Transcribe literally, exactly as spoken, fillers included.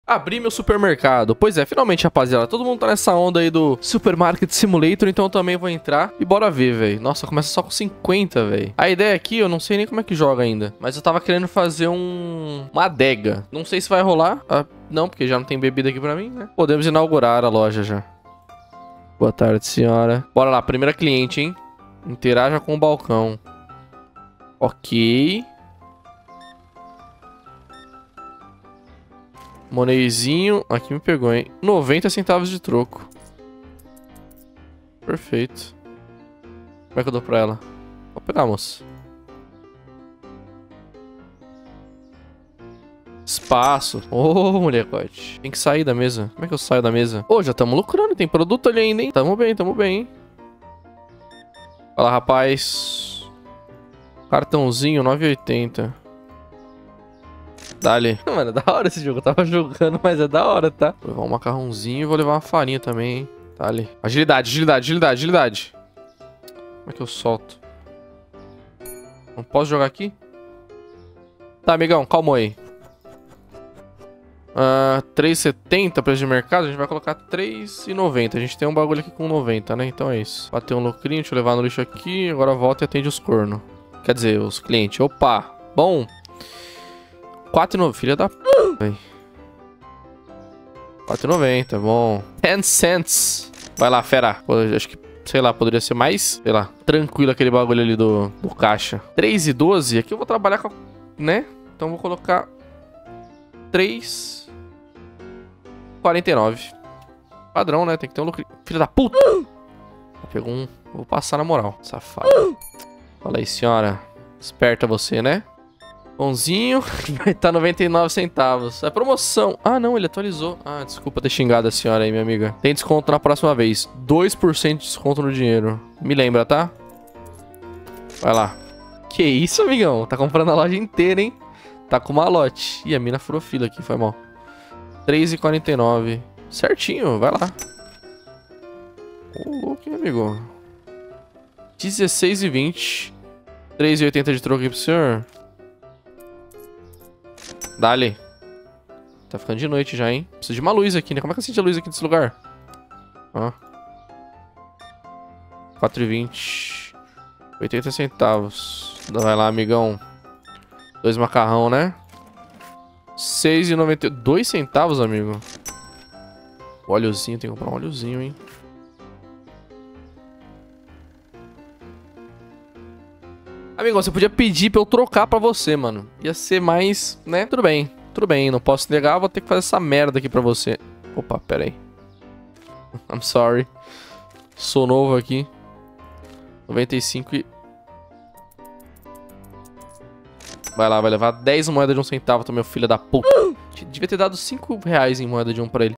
Abri meu supermercado. Pois é, finalmente, rapaziada. Todo mundo tá nessa onda aí do Supermarket Simulator, então eu também vou entrar. E bora ver, velho. Nossa, começa só com cinquenta, velho. A ideia aqui, eu não sei nem como é que joga ainda. Mas eu tava querendo fazer um... uma adega. Não sei se vai rolar. Ah, não, porque já não tem bebida aqui pra mim, né? Podemos inaugurar a loja já. Boa tarde, senhora. Bora lá, primeira cliente, hein? Interaja com o balcão. Ok. Moneizinho. Aqui me pegou, hein? noventa centavos de troco. Perfeito. Como é que eu dou pra ela? Vou pegar, moça. Espaço. Ô, oh, molecote. Tem que sair da mesa. Como é que eu saio da mesa? Ô, oh, já estamos lucrando. Tem produto ali ainda, hein? Tamo bem, tamo bem, hein? Fala, rapaz. Cartãozinho, nove e oitenta. Dá-lhe. Mano, é da hora esse jogo. Eu tava jogando, mas é da hora, tá? Vou levar um macarrãozinho e vou levar uma farinha também, hein? Dá-lhe. Agilidade, agilidade, agilidade, agilidade. Como é que eu solto? Não posso jogar aqui? Tá, amigão, calma aí. Uh, três e setenta preço de mercado. A gente vai colocar três e noventa. A gente tem um bagulho aqui com noventa, né? Então é isso. Bater um lucrinho, deixa eu levar no lixo aqui. Agora volta e atende os cornos. Quer dizer, os clientes. Opa, bom. quatro e noventa. Filha da p... quatro e noventa, bom. dez cents. Vai lá, fera. Pô, acho que, sei lá, poderia ser mais, sei lá, tranquilo aquele bagulho ali do, do caixa. três e doze. Aqui eu vou trabalhar com, né? Então eu vou colocar três e quarenta e nove. Padrão, né? Tem que ter um lucro. Filha da puta. Pegou um. Vou passar na moral. Safado. Fala aí, senhora. Esperta você, né? Pãozinho. Vai estar noventa e nove centavos. É promoção. Ah, não. Ele atualizou. Ah, desculpa ter xingado a senhora aí, minha amiga. Tem desconto na próxima vez. dois por cento de desconto no dinheiro. Me lembra, tá? Vai lá. Que isso, amigão? Tá comprando a loja inteira, hein? Tá com malote. Ih, a mina furou fila aqui. Foi mal. três e quarenta e nove. Certinho. Vai lá. Ô, louco, meu amigo. dezesseis e vinte. três e oitenta de troco aqui pro senhor. Dale. Tá ficando de noite já, hein? Preciso de uma luz aqui, né? Como é que eu sinto a luz aqui nesse lugar? Ó. quatro e vinte. oitenta centavos. Vai lá, amigão. Dois macarrão, né? seis e noventa e dois centavos, amigo. O óleozinho, tem que comprar um óleozinho, hein? Amigão, você podia pedir pra eu trocar pra você, mano. Ia ser mais, né? Tudo bem, tudo bem. Não posso negar, vou ter que fazer essa merda aqui pra você. Opa, pera aí. I'm sorry. Sou novo aqui. noventa e cinco e... Vai lá, vai levar dez moedas de um centavo, tá, meu filho da puta. Devia ter dado cinco reais em moeda de um pra ele.